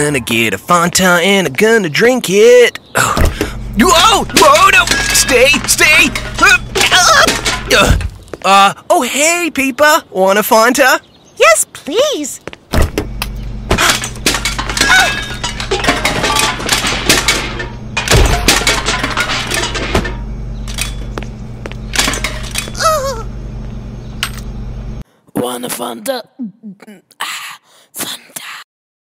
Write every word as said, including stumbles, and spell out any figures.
gonna get a Fanta and I'm gonna drink it. Oh. Whoa! Whoa! No! Stay! Stay! Uh, uh, oh, hey, Peepa. Want a Fanta? Yes, please. Want a Fanta? Ah, Fanta.